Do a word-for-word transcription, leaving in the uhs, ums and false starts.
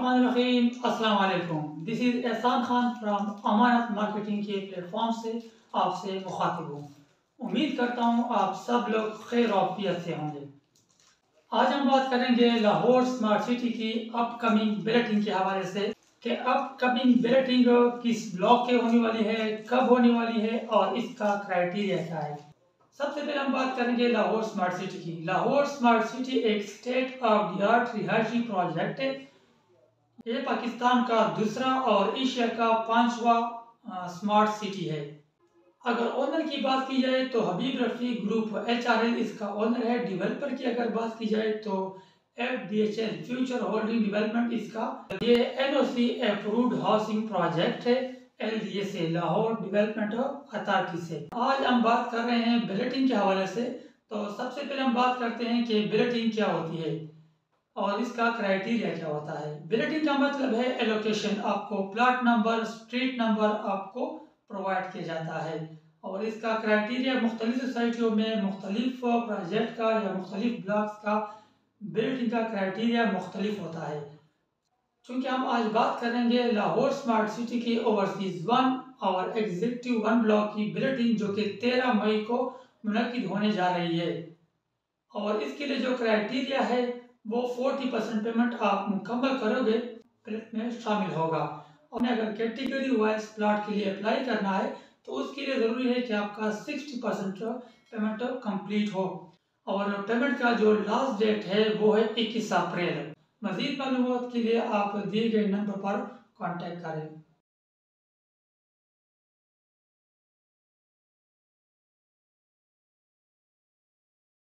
बिस्मिल्लाहिर्रहमानिर्रहीम। अस्सलाम वालेकुम। This is Ehsan Khan from Amanat marketing के प्लेटफॉर्म से आपसे मुखातिब हूँ। उम्मीद करता हूँ आप सब लोग खैर वाफियत से होंगे। आज हम बात करेंगे लाहौर स्मार्ट सिटी की अपकमिंग बैलेटिंग के हवाले से कि अपकमिंग बैलेटिंग किस ब्लॉक के होने वाली है, कब होने वाली है और इसका क्राइटेरिया क्या है। सबसे पहले हम बात करेंगे लाहौर स्मार्ट सिटी की। लाहौर स्मार्ट सिटी एक स्टेट ऑफ द आर्ट रिहायशी प्रोजेक्ट है। ये पाकिस्तान का दूसरा और एशिया का पांचवा स्मार्ट सिटी है। अगर ओनर की बात की जाए तो Habib Rafi group H R L इसका ओनर है। डेवलपर की अगर बात की जाए तो F D H L future holding development इसका ये N O C approved housing project है एल डी ए से, लाहौर डेवलपमेंट अथॉरिटी से। आज हम बात कर रहे हैं बैलेटिंग के हवाले से। तो सबसे पहले हम बात करते हैं कि बैलेटिंग क्या होती है और इसका क्राइटेरिया क्या होता है। बैलेटिंग का मतलब है एलोकेशन, आपको प्लॉट नंबर, स्ट्रीट नंबर आपको प्रोवाइड किया जाता है। और इसका क्राइटेरिया मुख्तलिफ सोसाइटियों में मुख्तलिफ प्रोजेक्ट का या मुख्तलिफ ब्लॉक्स का बैलेटिंग का क्राइटेरिया मुख्तलिफ होता है। चूँकि हम आज बात करेंगे लाहौर स्मार्ट सिटी की ओवरसीज वन और एग्जीक्यूटिव वन ब्लॉक की बैलेटिंग जो कि तेरह मई को मुनक्किद होने जा रही है। और इसके लिए जो क्राइटेरिया है वो चालीस परसेंट पेमेंट आप मुकम्मल करोगे बैलेट में शामिल होगा। और अगर कैटेगरी वाइज प्लॉट के लिए अप्लाई करना है तो उसके लिए ज़रूरी है कि आपका साठ परसेंट पेमेंट कंप्लीट हो। और पेमेंट का जो लास्ट डेट है वो है इक्कीस अप्रैल। मज़ीद मालूमात के लिए आप दिए गए नंबर पर कांटेक्ट करें।